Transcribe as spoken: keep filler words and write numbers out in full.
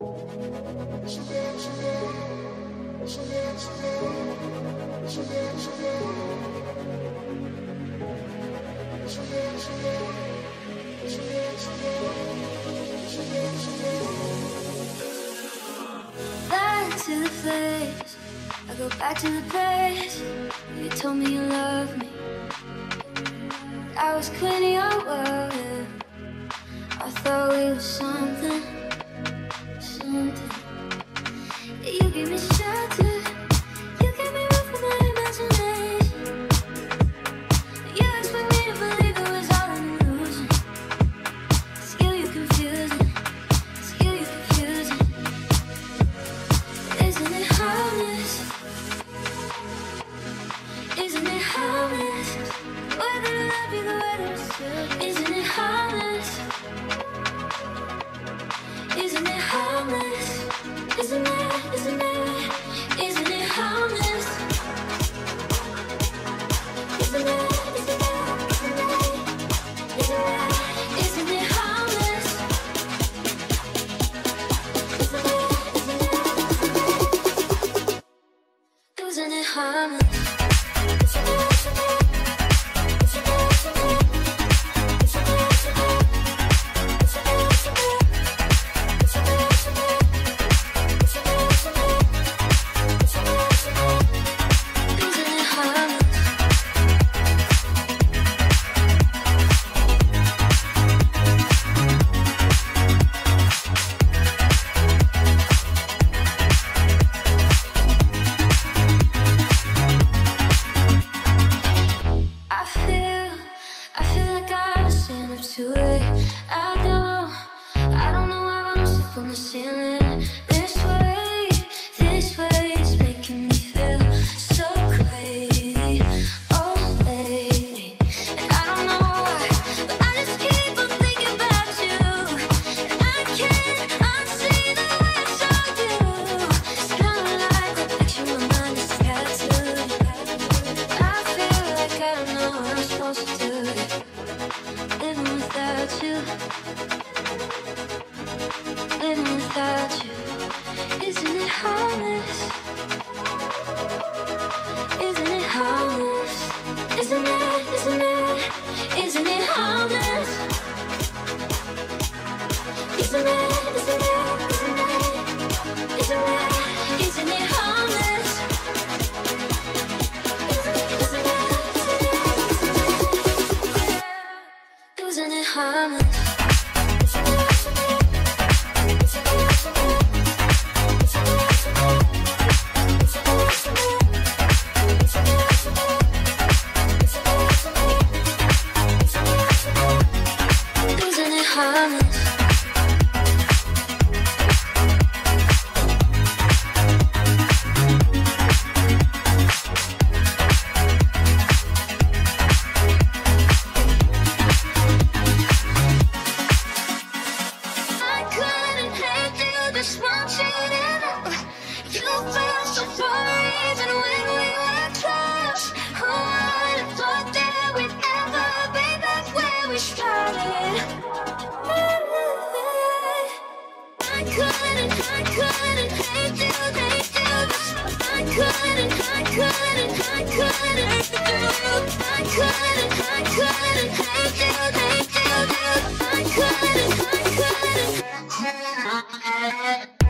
Back to the place, I go back to the place you told me you loved me. I was clean in your world, yeah. I thought we were something, something. You gave me shelter, you gave me room for my imagination. You expect me to believe it was all an illusion. Still you confusing, still you confusing. Isn't it harmless? Isn't it harmless? Whether I love you the way that I should. Isn't it harmless? Isn't it harmless? Isn't it, isn't it, isn't it harmless? Isn't it, isn't it, isn't it, isn't it, isn't it harmless? Isn't it, isn't it, isn't it harmless? Too late. I know, I don't know how I'm stuck on the ceiling. This way, this way is making me feel so crazy. Oh, lady, and I don't know why, but I just keep on thinking about you. And I can't unsee the way I saw you. It's kinda like a picture my mind is tattooed. I feel like I don't know what I'm supposed to do. Living without you, living without you, isn't it harmless? Isn't it harmless? Isn't it, isn't it, isn't it harmless? Isn't it, isn't it, isn't it, isn't it, isn't it harmless? Isn't it, isn't it, isn't it harmless? Isn't it harmless? I couldn't, I couldn't hate you, hate you. I couldn't, I couldn't, I couldn't hate you. I couldn't, I couldn't hate you, hate you. I couldn't, I couldn't.